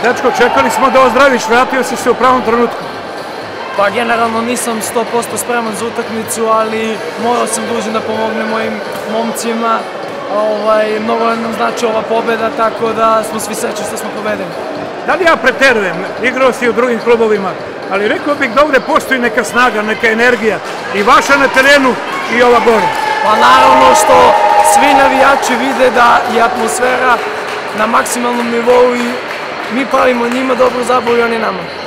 Dečko, čekali smo da ozdraviš, vratio si se u pravom trenutku. Pa generalno nisam 100% spreman za utakmicu, ali morao sam dužan da pomognem mojim momcima. Mnogo nam znači ova pobjeda, tako da smo svi srećni što smo pobedili. Da li ja preterujem? Igrao si u drugim klubovima, ali rekao bih da ovde postoji neka snaga, neka energija, i vaša na terenu i ova gore. Pa naravno što svi navijači vide da je atmosfera na maksimalnom nivou i mi pravimo njima dobru zabavu i oni nama.